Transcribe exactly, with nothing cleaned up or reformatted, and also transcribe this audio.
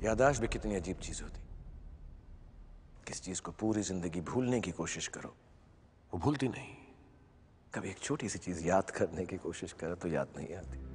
याददाश्त भी कितनी अजीब चीज होती। किस चीज को पूरी जिंदगी भूलने की कोशिश करो, वो भूलती नहीं। कभी एक छोटी सी चीज याद करने की कोशिश करो तो याद नहीं आती।